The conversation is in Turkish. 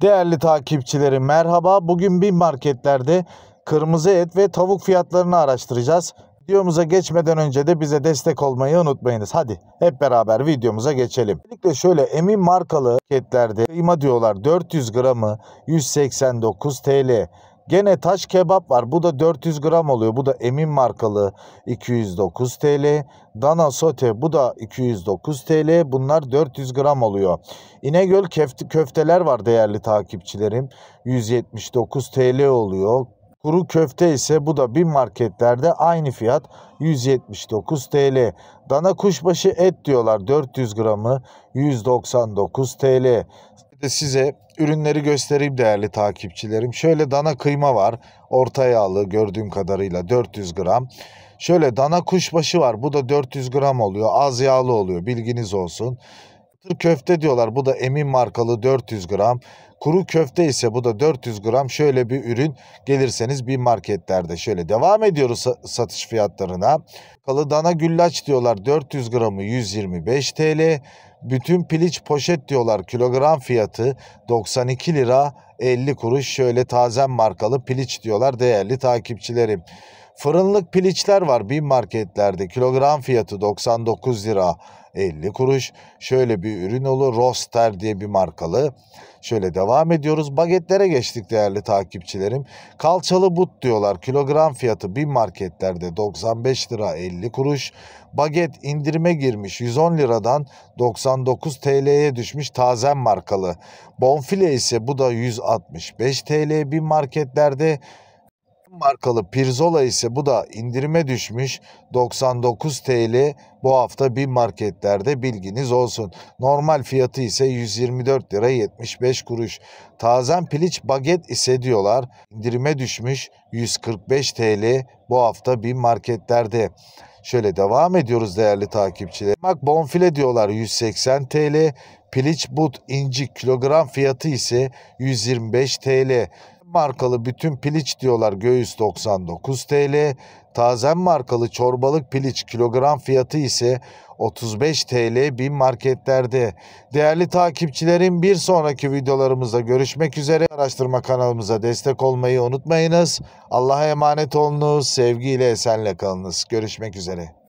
Değerli takipçilerim merhaba. Bugün BİM marketlerde kırmızı et ve tavuk fiyatlarını araştıracağız. Videomuza geçmeden önce de bize destek olmayı unutmayınız. Hadi hep beraber videomuza geçelim. Özellikle şöyle Emin markalı paketlerde kıyma diyorlar 400 gramı 189 TL. Gene taş kebap var. Bu da 400 gram oluyor. Bu da Emin markalı 209 TL. Dana sote bu da 209 TL. Bunlar 400 gram oluyor. İnegöl köfteler var değerli takipçilerim. 179 TL oluyor. Kuru köfte ise bu da BİM marketlerde aynı fiyat 179 TL. Dana kuşbaşı et diyorlar 400 gramı 199 TL. Size ürünleri göstereyim değerli takipçilerim. Şöyle dana kıyma var. Orta yağlı gördüğüm kadarıyla 400 gram. Şöyle dana kuşbaşı var. Bu da 400 gram oluyor. Az yağlı oluyor. Bilginiz olsun. Köfte diyorlar. Bu da Emin markalı 400 gram. Kuru köfte ise bu da 400 gram. Şöyle bir ürün gelirseniz bir marketlerde. Şöyle devam ediyoruz satış fiyatlarına. Kalı dana güllaç diyorlar 400 gramı 125 TL. Bütün piliç poşet diyorlar kilogram fiyatı 92 lira 50 kuruş. Şöyle Tazem markalı piliç diyorlar değerli takipçilerim. Fırınlık piliçler var BİM marketlerde. Kilogram fiyatı 99 lira 50 kuruş. Şöyle bir ürün olur. Roster diye bir markalı. Şöyle devam ediyoruz. Bagetlere geçtik değerli takipçilerim. Kalçalı but diyorlar. Kilogram fiyatı BİM marketlerde 95 lira 50 kuruş. Baget indirime girmiş 110 liradan 99 TL'ye düşmüş Tazem markalı. Bonfile ise bu da 165 TL BİM marketlerde. Markalı pirzola ise bu da indirime düşmüş 99 TL bu hafta BİM marketlerde bilginiz olsun. Normal fiyatı ise 124 lira 75 kuruş. Tazem piliç baget ise diyorlar indirime düşmüş 145 TL bu hafta BİM marketlerde. Şöyle devam ediyoruz değerli takipçiler. Bak bonfile diyorlar 180 TL. Piliç but incik kilogram fiyatı ise 125 TL. Markalı bütün piliç diyorlar göğüs 99 TL. Tazem markalı çorbalık piliç kilogram fiyatı ise 35 TL BİM marketlerde. Değerli takipçilerim bir sonraki videolarımızda görüşmek üzere. Araştırma kanalımıza destek olmayı unutmayınız. Allah'a emanet olunuz. Sevgiyle esenle kalınız. Görüşmek üzere.